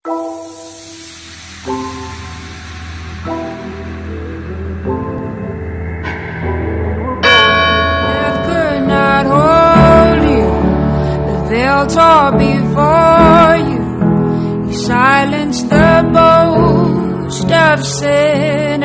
Death could not hold you, the veil tore before you. You silenced the boast of sin.